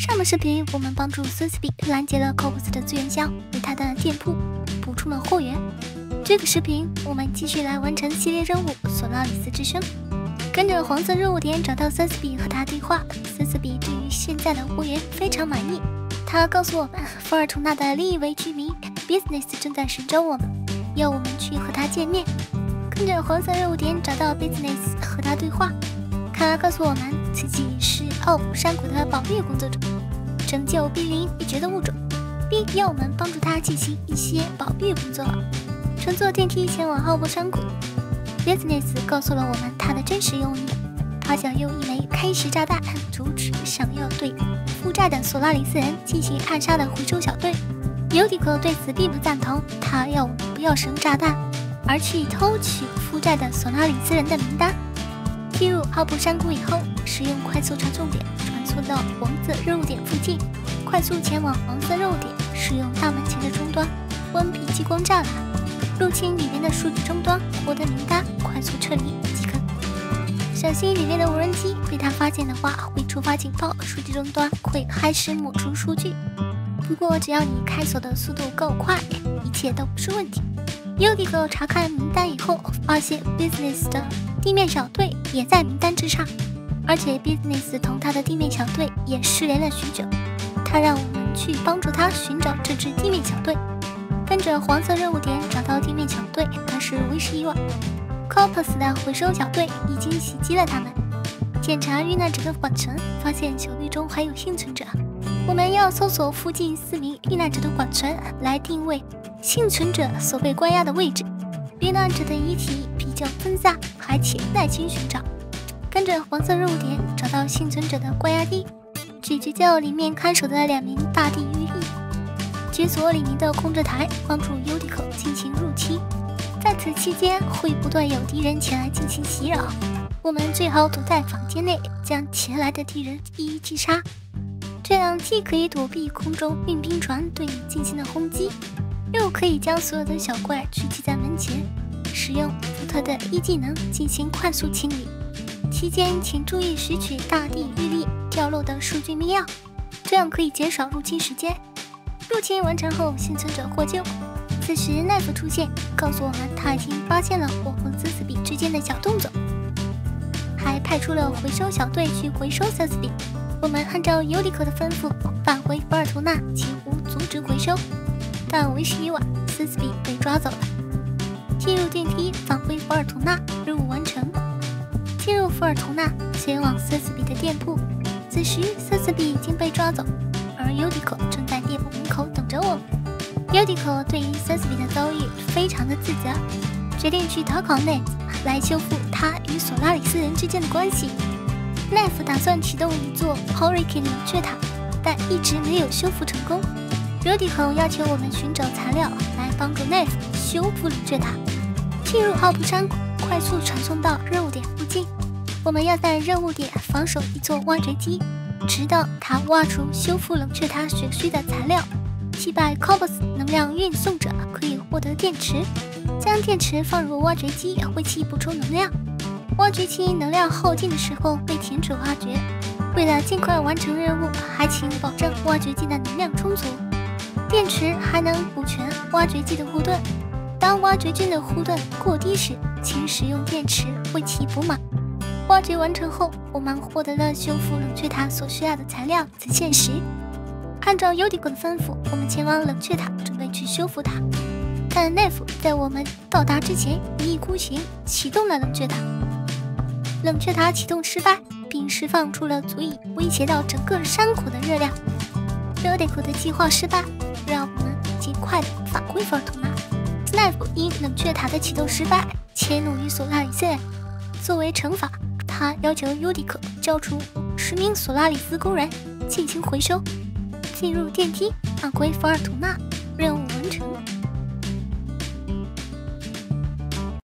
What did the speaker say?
上个视频我们帮助 Susby 拦截了 Corvus 的资源箱，为他的店铺补充了货源。这个视频我们继续来完成系列任务索拉里斯之声，跟着黄色任务点找到 Susby 和他对话。Susby 对于现在的货源非常满意，他告诉我们福尔图纳的另一位居民 Business 正在寻找我们，要我们去和他见面。跟着黄色任务点找到 Business 和他对话，他告诉我们自己是奥普山谷的保育工作者，拯救濒临灭绝的物种，并要我们帮助他进行一些保育工作。乘坐电梯前往奥普山谷。Business 告诉了我们他的真实用意，他想用一枚开石炸弹阻止想要对负债的索拉里斯人进行暗杀的回收小队。尤迪克对此并不赞同，他要我们不要使用炸弹，而去偷取负债的索拉里斯人的名单。进入奥普山谷以后，使用快速传送点传送到黄色任务点附近，快速前往黄色任务点，使用大门前的终端关闭激光栅栏，入侵里面的数据终端，获得名单，快速撤离即可。小心里面的无人机，被他发现的话会触发警报，数据终端会开始抹除数据。不过只要你开锁的速度够快，一切都不是问题。尤迪克查看名单以后，发现 Business 的地面小队也在名单之上，而且 Business 同他的地面小队也失联了许久。他让我们去帮助他寻找这支地面小队。跟着黄色任务点找到地面小队，那是为时已晚。Corvus 的回收小队已经袭击了他们。检查遇难者的管存，发现小队中还有幸存者。我们要搜索附近4名遇难者的管存，来定位幸存者所被关押的位置。遇难者的遗体比较分散，而且耐心寻找。跟着黄色任务点找到幸存者的关押地，去聚焦里面看守的2名大地狱吏，解锁里面的控制台，帮助尤迪克进行入侵。在此期间会不断有敌人前来进行袭扰，我们最好躲在房间内，将前来的敌人一一击杀。这样既可以躲避空中运兵船对你进行的轰击，又可以将所有的小怪聚集在门前，使用福特的一技能进行快速清理。期间请注意拾取大地狱吏掉落的数据密钥，这样可以减少入侵时间。入侵完成后，幸存者获救。此时奈夫出现，告诉我们他已经发现了我和斯比之间的小动作，还派出了回收小队去回收斯比。我们按照尤迪克的吩咐返回福尔图纳，几乎阻止回收，但为时已晚，斯比被抓走了。进入电梯返回福尔图纳，任务完成。进入福尔图纳，前往斯比的店铺。此时斯比已经被抓走，而尤迪克正在店铺门口等着我们。尤迪克对于斯比的遭遇非常的自责，决定去讨好奈夫，来修复他与索拉里斯人之间的关系。奈夫打算启动一座 Hurricane 冷却塔，但一直没有修复成功。尤迪克要求我们寻找材料来帮助奈夫修复冷却塔。进入奥普山谷，快速传送到任务点附近。我们要在任务点防守一座挖掘机，直到它挖出修复冷却塔所需的材料。击败 Corvus 能量运送者可以获得电池，将电池放入挖掘机，为其补充能量。挖掘机能量耗尽的时候被停止挖掘。为了尽快完成任务，还请保证挖掘机的能量充足。电池还能补全挖掘机的护盾，当挖掘机的护盾过低时，请使用电池为其补满。挖掘完成后，我们获得了修复冷却塔所需要的材料紫线石。按照尤迪克的吩咐，我们前往冷却塔，准备去修复它。但奈夫在我们到达之前一意孤行，启动了冷却塔。冷却塔启动失败，并释放出了足以威胁到整个山谷的热量。尤迪克的计划失败，让我们尽快的返回福尔图纳。奈夫因冷却塔的启动失败，迁怒于索拉里斯人。作为惩罚，他要求尤迪克交出10名索拉里斯工人进行回收。进入电梯，返回福尔图纳，任务完成。